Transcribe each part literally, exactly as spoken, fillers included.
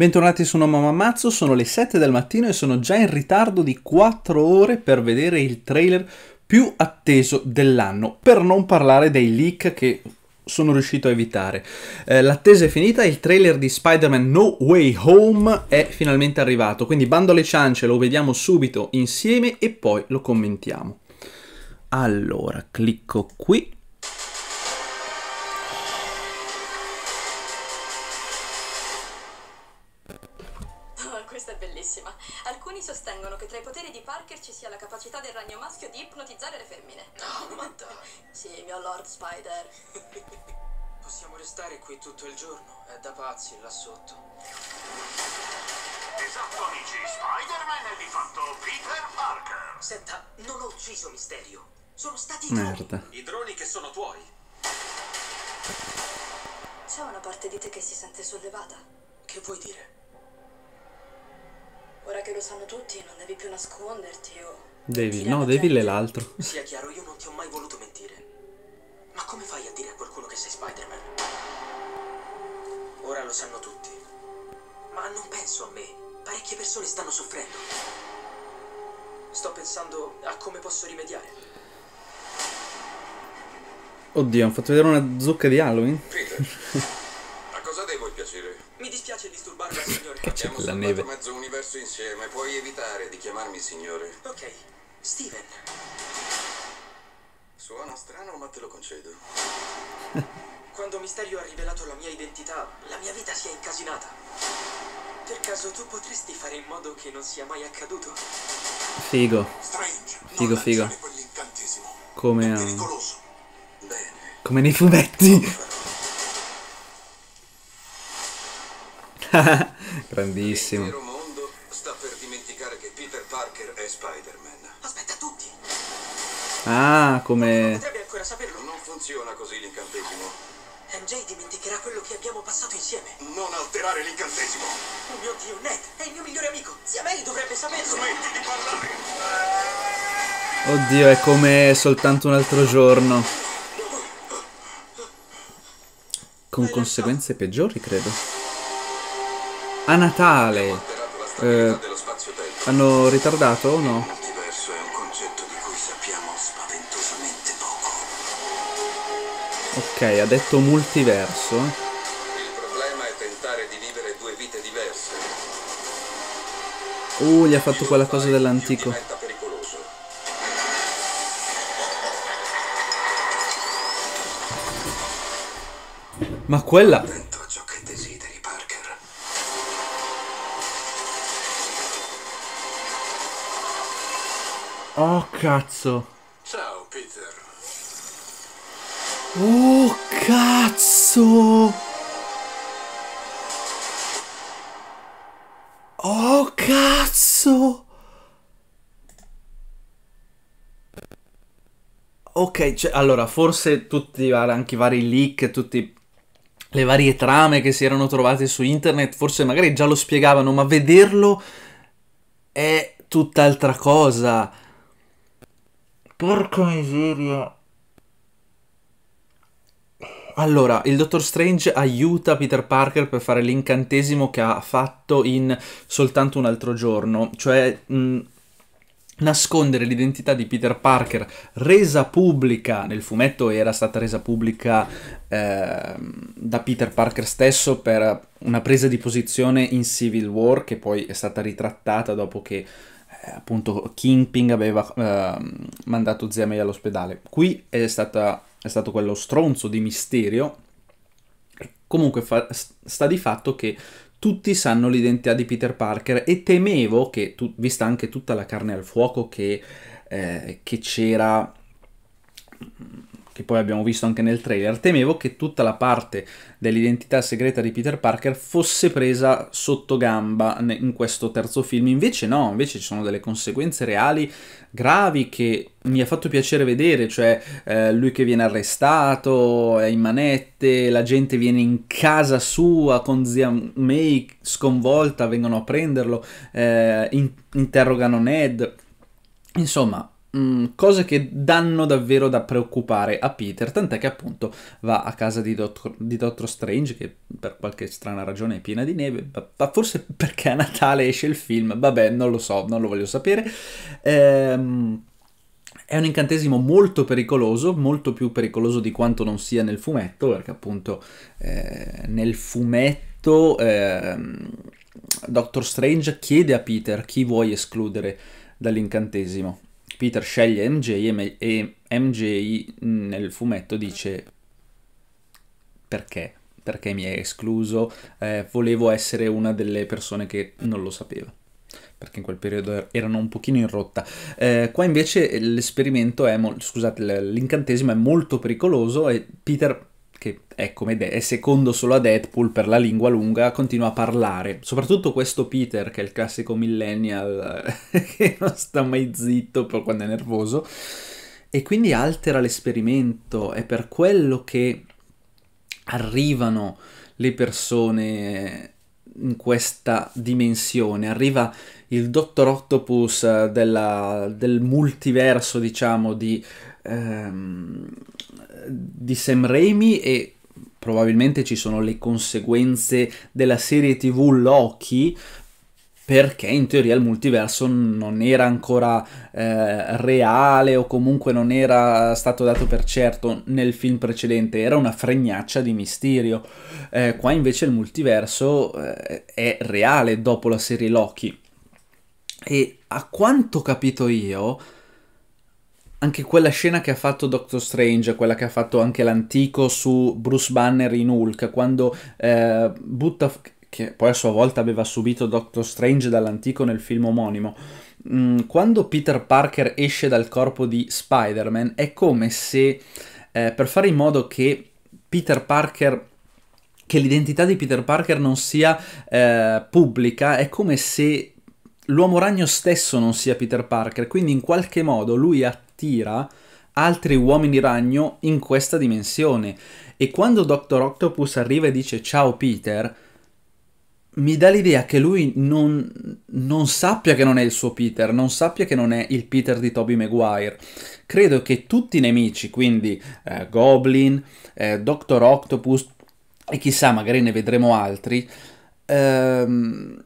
Bentornati su No Mamazzo, sono le sette del mattino e sono già in ritardo di quattro ore per vedere il trailer più atteso dell'anno, per non parlare dei leak che sono riuscito a evitare. Eh, l'attesa è finita, il trailer di Spider-Man No Way Home è finalmente arrivato, quindi bando alle ciance, lo vediamo subito insieme e poi lo commentiamo. Allora, clicco qui. Questa è bellissima. Alcuni sostengono che tra i poteri di Parker ci sia la capacità del ragno maschio di ipnotizzare le femmine. No, ma dai. Sì, mio Lord Spider. Possiamo restare qui tutto il giorno. È da pazzi là sotto. Esatto, amici. Spider-Man è di fatto Peter Parker. Senta, non ho ucciso Misterio. Sono stati i droni. Merda. I droni che sono tuoi. C'è una parte di te che si sente sollevata. Che vuoi dire? Ora che lo sanno tutti, non devi più nasconderti o... David, mentire no, alla David gente. è l'altro. Sia chiaro, io non ti ho mai voluto mentire. Ma come fai a dire a qualcuno che sei Spider-Man? Ora lo sanno tutti. Ma non penso a me. Parecchie persone stanno soffrendo. Sto pensando a come posso rimediare. Oddio, hanno fatto vedere una zucca di Halloween? Peter, a cosa devo il piacere? Mi dispiace disturbarla, signore. Che c'è Abbiamo con la salvato neve? mezzo universo insieme. Puoi evitare di chiamarmi signore. Ok, Steven. Suona strano, ma te lo concedo. Quando Misterio ha rivelato la mia identità, la mia vita si è incasinata. Per caso tu potresti fare in modo che non sia mai accaduto? Figo. Strange, Figo, non figo. lanciare quell'incantesimo. Come, È um, pericoloso. Bene. come nei fumetti. Grandissimo. L'intero mondo sta per dimenticare che Peter Parker è Spider-Man. Aspetta, tutti! Ah, come... Potrebbe ancora saperlo. Non funziona così l'incantesimo. M J dimenticherà quello che abbiamo passato insieme. Non alterare l'incantesimo. Oh mio Dio, Ned è il mio migliore amico. Zia Mary dovrebbe saperlo. Smetti di parlare. Oddio, è come soltanto un altro giorno. Con conseguenze peggiori, credo. A Natale. Alterato la stabilità Eh, dello spazio-tempo. hanno ritardato o no? Il multiverso è un concetto di cui sappiamo spaventosamente poco. Ok, ha detto multiverso. Il problema è tentare di vivere due vite diverse. Uh, gli ha fatto Più quella lo cosa fai, dell'antico. più diventa pericoloso. Ma quella... Attento a ciò che desideri, Parker. Oh, cazzo. Ciao, Peter. Oh, cazzo. Oh, cazzo. Ok, cioè, allora, forse tutti i vari- anche i vari leak, tutte le varie trame che si erano trovate su internet, forse magari già lo spiegavano, ma vederlo è tutt'altra cosa. Porca miseria. Allora, il Dottor Strange aiuta Peter Parker per fare l'incantesimo che ha fatto in Soltanto un altro giorno, cioè mh, nascondere l'identità di Peter Parker resa pubblica, nel fumetto era stata resa pubblica eh, da Peter Parker stesso per una presa di posizione in Civil War, che poi è stata ritrattata dopo che eh, appunto Kingpin aveva eh, mandato Zia May all'ospedale. Qui è stata è stato quello stronzo di Mysterio. Comunque fa, sta di fatto che tutti sanno l'identità di Peter Parker e temevo che, tu, vista anche tutta la carne al fuoco che, eh, che c'era, che poi abbiamo visto anche nel trailer, temevo che tutta la parte dell'identità segreta di Peter Parker fosse presa sotto gamba in questo terzo film. Invece no, invece ci sono delle conseguenze reali gravi che mi ha fatto piacere vedere, cioè eh, lui che viene arrestato, è in manette, la gente viene in casa sua con zia May sconvolta, vengono a prenderlo, eh, in- interrogano Ned, insomma mm, cose che danno davvero da preoccupare a Peter, tant'è che appunto va a casa di, Dottor, di Doctor Strange, che per qualche strana ragione è piena di neve, ma forse perché a Natale esce il film, vabbè, non lo so, non lo voglio sapere. Ehm... È un incantesimo molto pericoloso, molto più pericoloso di quanto non sia nel fumetto, perché appunto eh, nel fumetto eh, Doctor Strange chiede a Peter chi vuoi escludere dall'incantesimo. Peter sceglie M J e M J nel fumetto dice perché? Perché mi hai escluso? Eh, volevo essere una delle persone che non lo sapeva, perché in quel periodo erano un pochino in rotta. Eh, qua invece l'esperimento è, mo- scusate, l'incantesimo è molto pericoloso e Peter, che è come De- è secondo solo a Deadpool per la lingua lunga, continua a parlare. Soprattutto questo Peter, che è il classico millennial che non sta mai zitto per quando è nervoso, e quindi altera l'esperimento. È per quello che arrivano le persone in questa dimensione, arriva il Dottor Octopus della, del multiverso, diciamo, di, ehm, di Sam Raimi, e probabilmente ci sono le conseguenze della serie tivù Loki, perché in teoria il multiverso non era ancora eh, reale, o comunque non era stato dato per certo nel film precedente, era una fregnaccia di Mysterio. Eh, qua invece il multiverso eh, è reale dopo la serie Loki. E a quanto ho capito io, anche quella scena che ha fatto Doctor Strange, quella che ha fatto anche l'antico su Bruce Banner in Hulk, quando eh, butta... che poi a sua volta aveva subito Doctor Strange dall'antico nel film omonimo, mm, quando Peter Parker esce dal corpo di Spider-Man, è come se, eh, per fare in modo che Peter Parker, che l'identità di Peter Parker non sia eh, pubblica, è come se l'Uomo Ragno stesso non sia Peter Parker, quindi in qualche modo lui attira altri uomini ragno in questa dimensione. E quando Doctor Octopus arriva e dice ciao Peter, mi dà l'idea che lui non, non sappia che non è il suo Peter, non sappia che non è il Peter di Tobey Maguire. Credo che tutti i nemici, quindi eh, Goblin, eh, Doctor Octopus, e chissà, magari ne vedremo altri, ehm,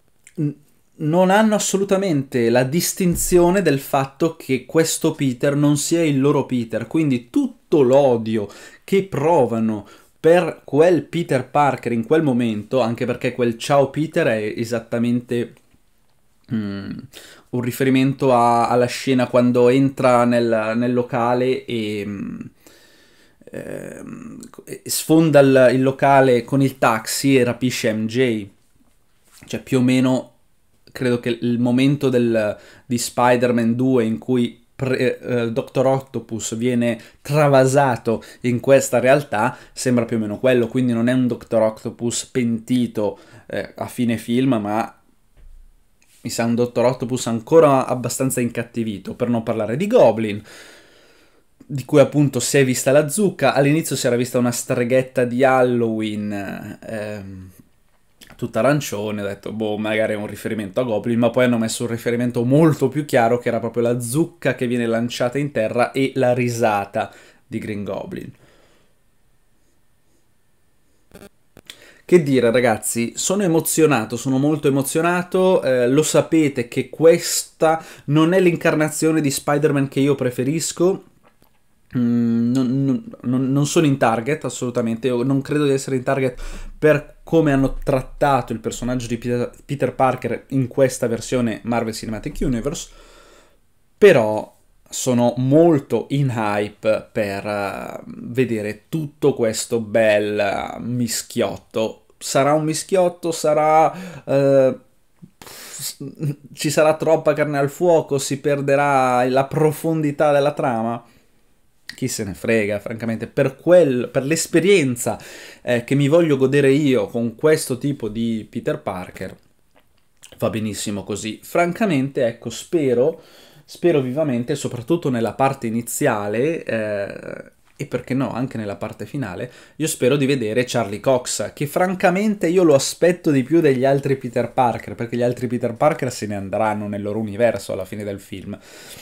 non hanno assolutamente la distinzione del fatto che questo Peter non sia il loro Peter. Quindi tutto l'odio che provano per quel Peter Parker in quel momento, anche perché quel ciao Peter è esattamente mm, un riferimento a, alla scena quando entra nel, nel locale e mm, eh, sfonda il, il locale con il taxi e rapisce M J. Cioè più o meno credo che il momento del, di Spider-Man due in cui Pre, eh, Doctor Octopus viene travasato in questa realtà sembra più o meno quello, quindi non è un Doctor Octopus pentito eh, a fine film, ma mi sa un Doctor Octopus ancora abbastanza incattivito, per non parlare di Goblin, di cui appunto si è vista la zucca. All'inizio si era vista una streghetta di Halloween ehm, tutta arancione, ho detto boh, magari è un riferimento a Goblin, ma poi hanno messo un riferimento molto più chiaro, che era proprio la zucca che viene lanciata in terra e la risata di Green Goblin. Che dire ragazzi, sono emozionato, sono molto emozionato, eh, lo sapete che questa non è l'incarnazione di Spider-Man che io preferisco. Mm, non, non, non sono in target assolutamente, io non credo di essere in target per come hanno trattato il personaggio di Peter, Peter Parker in questa versione Marvel Cinematic Universe, però sono molto in hype per uh, vedere tutto questo bel uh, mischiotto. Sarà un mischiotto, sarà... Uh, ci sarà troppa carne al fuoco, si perderà la profondità della trama? Chi se ne frega, francamente. Per, quel, per l'esperienza eh, che mi voglio godere io con questo tipo di Peter Parker, va benissimo così. Francamente, ecco, spero, spero vivamente, soprattutto nella parte iniziale, eh, e perché no, anche nella parte finale, io spero di vedere Charlie Cox, che francamente io lo aspetto di più degli altri Peter Parker, perché gli altri Peter Parker se ne andranno nel loro universo alla fine del film.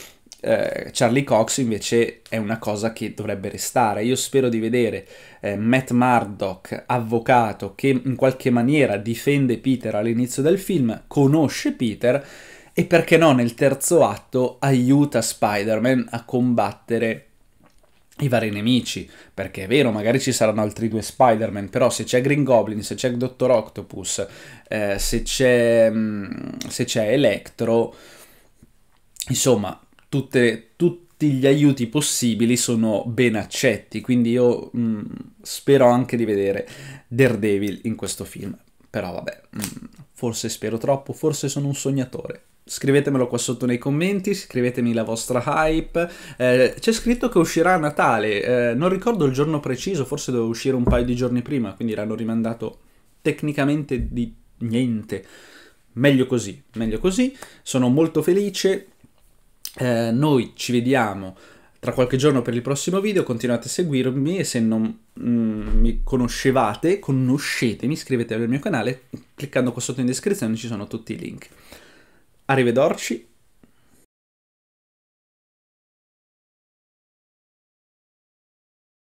eh, Charlie Cox invece è una cosa che dovrebbe restare. Io spero di vedere eh, Matt Murdock, avvocato, che in qualche maniera difende Peter all'inizio del film, conosce Peter e perché no nel terzo atto aiuta Spider-Man a combattere i vari nemici, perché è vero, magari ci saranno altri due Spider-Man, però se c'è Green Goblin, se c'è Doctor Octopus, eh, se c'è se c'è Electro, insomma, tutte, tutti gli aiuti possibili sono ben accetti, quindi io mh, spero anche di vedere Daredevil in questo film, però vabbè, mh, forse spero troppo, forse sono un sognatore. Scrivetemelo qua sotto nei commenti, scrivetemi la vostra hype. Eh, c'è scritto che uscirà a Natale, eh, non ricordo il giorno preciso, forse doveva uscire un paio di giorni prima, quindi l'hanno rimandato tecnicamente di niente. Meglio così, meglio così. Sono molto felice. Eh, noi ci vediamo tra qualche giorno per il prossimo video, continuate a seguirmi e se non mm, mi conoscevate, conoscetemi, iscrivetevi al mio canale, cliccando qua sotto in descrizione ci sono tutti i link. Arrivederci